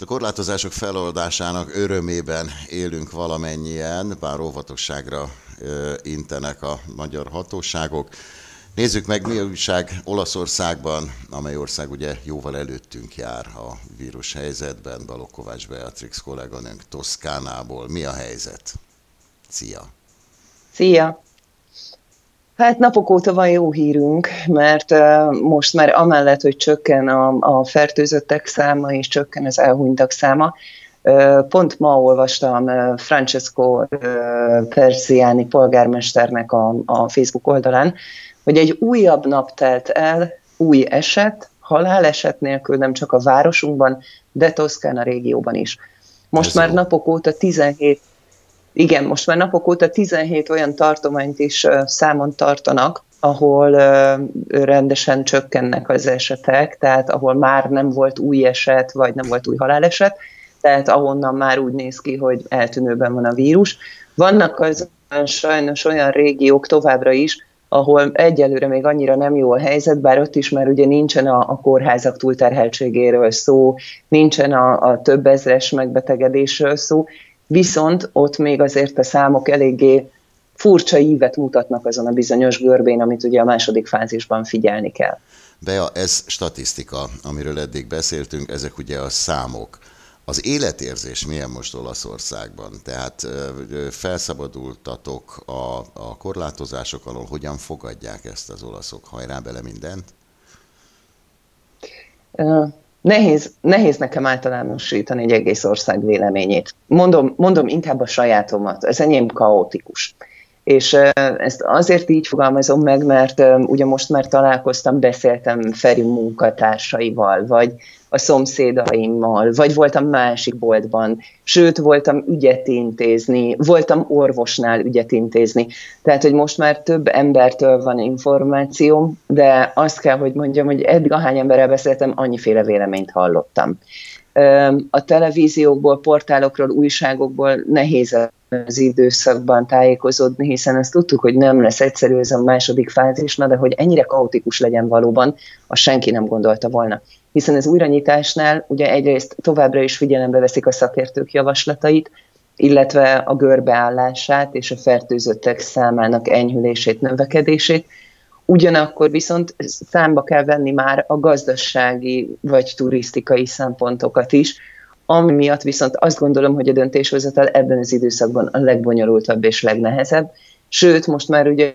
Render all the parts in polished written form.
korlátozások feloldásának örömében élünk valamennyien, bár óvatosságra intenek a magyar hatóságok. Nézzük meg, mi a újság Olaszországban, amely ország ugye jóval előttünk jár a vírus helyzetben. Balogh Kovács Beatrix kolléganőnk Toszkánából. Mi a helyzet? Szia! Szia! Hát napok óta van jó hírünk, mert most már amellett, hogy csökken a fertőzöttek száma és csökken az elhunytak száma, pont ma olvastam Francesco Persiani polgármesternek a Facebook oldalán, hogy egy újabb nap telt el, új eset, haláleset nélkül nem csak a városunkban, de Toszkána régióban is. Most már napok óta 17 olyan tartományt is számon tartanak, ahol rendesen csökkennek az esetek, tehát ahol már nem volt új eset, vagy nem volt új haláleset, tehát ahonnan már úgy néz ki, hogy eltűnőben van a vírus. Vannak azonban sajnos olyan régiók továbbra is, ahol egyelőre még annyira nem jó a helyzet, bár ott is már ugye nincsen a kórházak túlterheltségéről szó, nincsen a több ezres megbetegedésről szó, viszont ott még azért a számok eléggé furcsa ívet mutatnak azon a bizonyos görbén, amit ugye a második fázisban figyelni kell. Bea, ez statisztika, amiről eddig beszéltünk, ezek ugye a számok. Az életérzés milyen most Olaszországban? Tehát felszabadultatok a korlátozások alól, hogyan fogadják ezt az olaszok? Hajrá bele mindent? Nehéz nekem általánosítani egy egész ország véleményét. Mondom inkább a sajátomat, az enyém kaotikus. És ezt azért így fogalmazom meg, mert ugye most már találkoztam, beszéltem Feri munkatársaival, vagy a szomszédaimmal, vagy voltam másik boltban, sőt, voltam ügyet intézni, voltam orvosnál ügyet intézni. Tehát, hogy most már több embertől van információm, de azt kell, hogy mondjam, hogy eddig ahány emberrel beszéltem, annyiféle véleményt hallottam. A televíziókból, portálokról, újságokból nehéz az időszakban tájékozódni, hiszen azt tudtuk, hogy nem lesz egyszerű ez a második fázis, de hogy ennyire kaotikus legyen valóban, azt senki nem gondolta volna. Hiszen az újranyitásnál ugye egyrészt továbbra is figyelembe veszik a szakértők javaslatait, illetve a görbeállását és a fertőzöttek számának enyhülését, növekedését. Ugyanakkor viszont számba kell venni már a gazdasági vagy turisztikai szempontokat is, ami miatt viszont azt gondolom, hogy a döntéshozatal ebben az időszakban a legbonyolultabb és legnehezebb. Sőt, most már ugye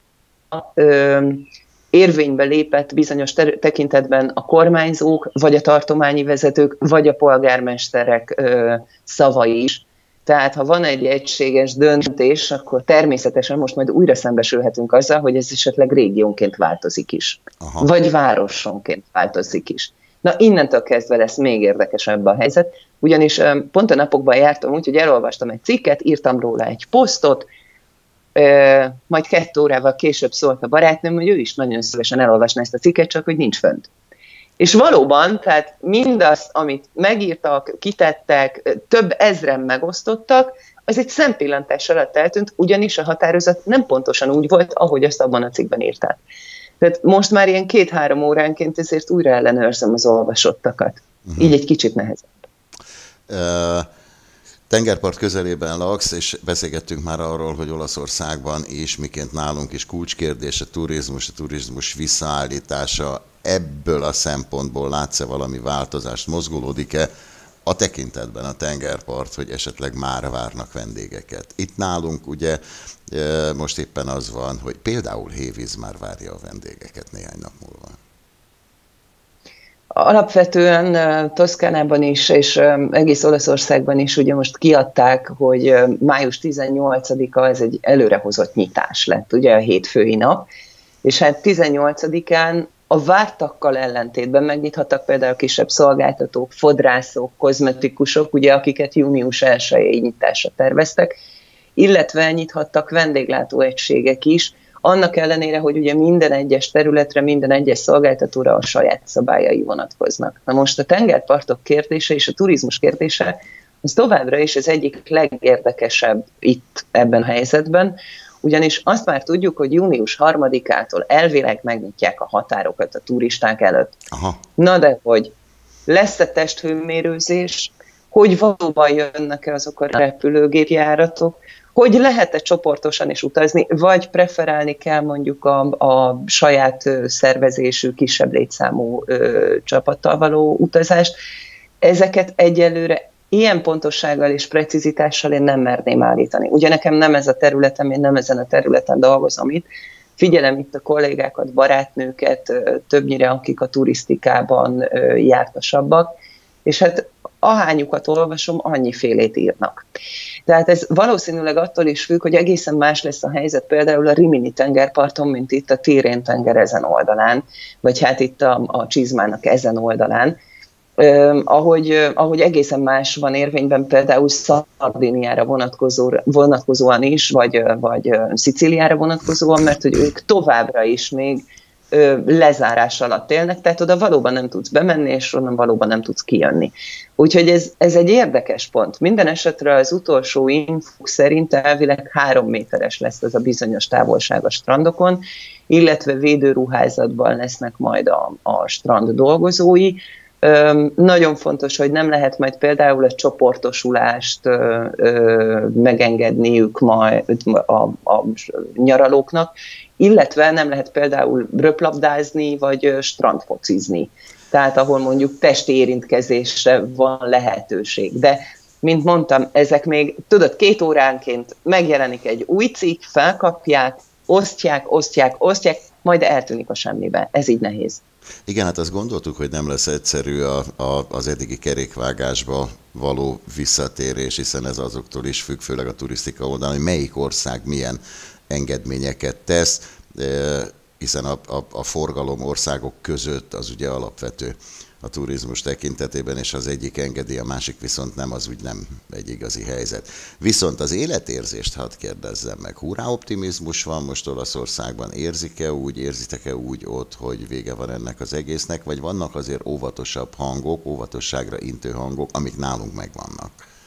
érvénybe lépett bizonyos tekintetben a kormányzók, vagy a tartományi vezetők, vagy a polgármesterek szavai is. Tehát ha van egy egységes döntés, akkor természetesen most majd újra szembesülhetünk azzal, hogy ez esetleg régiónként változik is. Aha. Vagy városonként változik is. Na, innentől kezdve lesz még érdekesebb a helyzet, ugyanis pont a napokban jártam úgy, hogy elolvastam egy cikket, írtam róla egy posztot, majd 2 órával később szólt a barátnőm, hogy ő is nagyon szívesen elolvasná ezt a cikket, csak hogy nincs fönt. És valóban, tehát mindazt, amit megírtak, kitettek, több ezren megosztottak, az egy szempillantás alatt eltűnt, ugyanis a határozat nem pontosan úgy volt, ahogy azt abban a cikkben írták. Tehát most már ilyen 2-3 óránként ezért újra ellenőrzöm az olvasottakat. Így egy kicsit nehezebb. Tengerpart közelében laksz, és beszélgettünk már arról, hogy Olaszországban is, miként nálunk is kulcskérdés a turizmus visszaállítása. Ebből a szempontból látsz-e valami változást, mozgolódik-e a tekintetben a tengerpart, hogy esetleg már várnak vendégeket? Itt nálunk ugye most éppen az van, hogy például Hévíz már várja a vendégeket néhány nap múlva. Alapvetően Toszkánában is, és egész Olaszországban is ugye most kiadták, hogy május 18-a ez egy előrehozott nyitás lett, ugye a hétfői nap, és hát 18-án a vártakkal ellentétben megnyithattak például kisebb szolgáltatók, fodrászok, kozmetikusok, ugye, akiket június 1-i nyitásra terveztek, illetve nyithattak vendéglátóegységek is, annak ellenére, hogy ugye minden egyes területre, minden egyes szolgáltatóra a saját szabályai vonatkoznak. Na most a tengerpartok kérdése és a turizmus kérdése az továbbra is az egyik legérdekesebb itt ebben a helyzetben, ugyanis azt már tudjuk, hogy június 3-ától elvileg megnyitják a határokat a turisták előtt. Aha. Na de hogy lesz-e testhőmérőzés, hogy valóban jönnek-e azok a repülőgépjáratok, hogy lehet-e csoportosan is utazni, vagy preferálni kell mondjuk a saját szervezésű, kisebb létszámú csapattal való utazást. Ezeket egyelőre ilyen pontossággal és precizitással én nem merném állítani. Ugye nekem nem ez a területem, én nem ezen a területen dolgozom itt. Figyelem itt a kollégákat, barátnőket, többnyire akik a turisztikában jártasabbak, és hát ahányukat olvasom, annyifélét írnak. Tehát ez valószínűleg attól is függ, hogy egészen más lesz a helyzet például a Rimini tengerparton, mint itt a Tirrén tenger ezen oldalán, vagy hát itt a Csizmának ezen oldalán, ahogy egészen más van érvényben például Szardiniára vonatkozóan is, vagy Szicíliára vonatkozóan, mert hogy ők továbbra is még lezárás alatt élnek, tehát oda valóban nem tudsz bemenni, és onnan valóban nem tudsz kijönni. Úgyhogy ez egy érdekes pont. Minden esetre az utolsó infók szerint elvileg 3 méteres lesz ez a bizonyos távolság a strandokon, illetve védőruházatban lesznek majd a strand dolgozói. Nagyon fontos, hogy nem lehet majd például a csoportosulást megengedniük majd a nyaralóknak, illetve nem lehet például röplabdázni, vagy strandfocizni. Tehát ahol mondjuk testi érintkezésre van lehetőség. De, mint mondtam, ezek még, tudod, 2 óránként megjelenik egy új cikk, felkapják, osztják, majd eltűnik a semmibe. Ez így nehéz. Igen, hát azt gondoltuk, hogy nem lesz egyszerű az eddigi kerékvágásba való visszatérés, hiszen ez azoktól is függ, főleg a turisztika oldalon, hogy melyik ország milyen engedményeket tesz, hiszen a forgalom országok között az ugye alapvető a turizmus tekintetében, és az egyik engedi, a másik viszont nem, az úgy nem egy igazi helyzet. Viszont az életérzést hadd kérdezzem meg. Hurrá optimizmus van most Olaszországban? Érzitek-e úgy ott, hogy vége van ennek az egésznek, vagy vannak azért óvatosabb hangok, óvatosságra intő hangok, amik nálunk megvannak?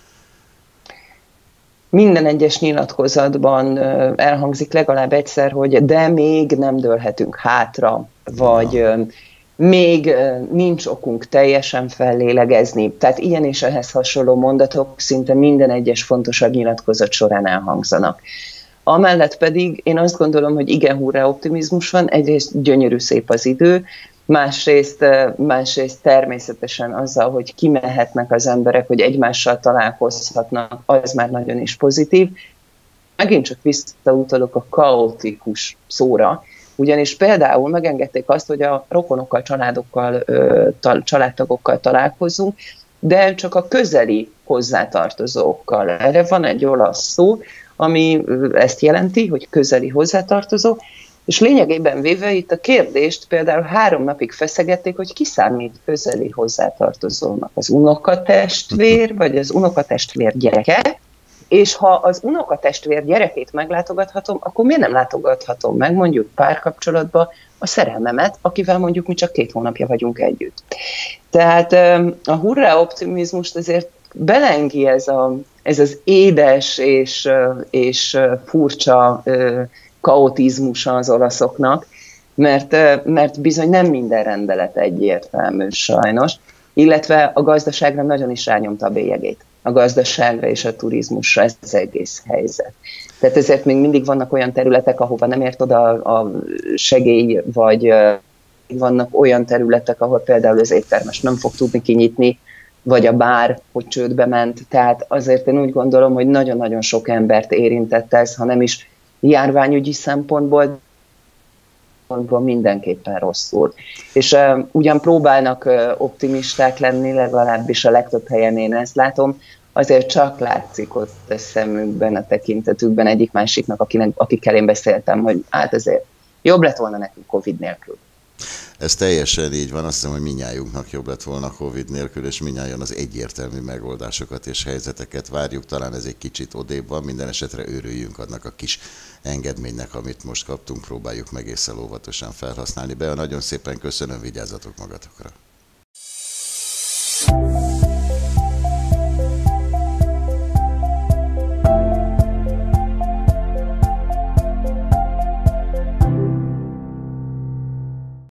Minden egyes nyilatkozatban elhangzik legalább egyszer, hogy de még nem dőlhetünk hátra, vagy még nincs okunk teljesen fellélegezni. Tehát ilyen és ehhez hasonló mondatok szinte minden egyes fontosabb nyilatkozat során elhangzanak. Amellett pedig én azt gondolom, hogy igen, hurrá optimizmus van, egyrészt gyönyörű szép az idő, másrészt természetesen azzal, hogy kimehetnek az emberek, hogy egymással találkozhatnak, az már nagyon is pozitív. Megint csak visszautalok a kaotikus szóra, ugyanis például megengedték azt, hogy a rokonokkal, családtagokkal találkozunk, de csak a közeli hozzátartozókkal. Erre van egy olasz szó, ami ezt jelenti, hogy közeli hozzátartozó, és lényegében véve itt a kérdést például 3 napig feszegették, hogy ki számít közeli hozzátartozónak, az unokatestvér, vagy az unokatestvér gyereke, és ha az unokatestvér gyerekét meglátogathatom, akkor miért nem látogathatom meg mondjuk párkapcsolatba a szerelmemet, akivel mondjuk mi csak 2 hónapja vagyunk együtt. Tehát a hurrá optimizmust azért belengi ez az édes és furcsa kaotizmusa az olaszoknak, mert bizony nem minden rendelet egyértelmű sajnos, illetve a gazdaságra nagyon is rányomta a bélyegét. A gazdaságra és a turizmusra ez az egész helyzet. Tehát ezért még mindig vannak olyan területek, ahova nem ért oda a segély, vagy vannak olyan területek, ahol például az éttermes nem fog tudni kinyitni, vagy a bár, hogy csődbe ment. Tehát azért én úgy gondolom, hogy nagyon-nagyon sok embert érintett ez, ha nem is járványügyi szempontból, mindenképpen rosszul. És ugyan próbálnak optimisták lenni, legalábbis a legtöbb helyen én ezt látom, azért csak látszik ott a szemükben, a tekintetükben egyik-másiknak, akikkel én beszéltem, hogy hát azért jobb lett volna nekünk Covid nélkül. Ez teljesen így van, azt hiszem, hogy mindnyájunknak jobb lett volna Covid nélkül, és mindnyájan az egyértelmű megoldásokat és helyzeteket várjuk, talán ez egy kicsit odébb van, minden esetre örüljünk annak a kis engedménynek, amit most kaptunk, próbáljuk meg észre óvatosan felhasználni. Bea, nagyon szépen köszönöm, vigyázzatok magatokra!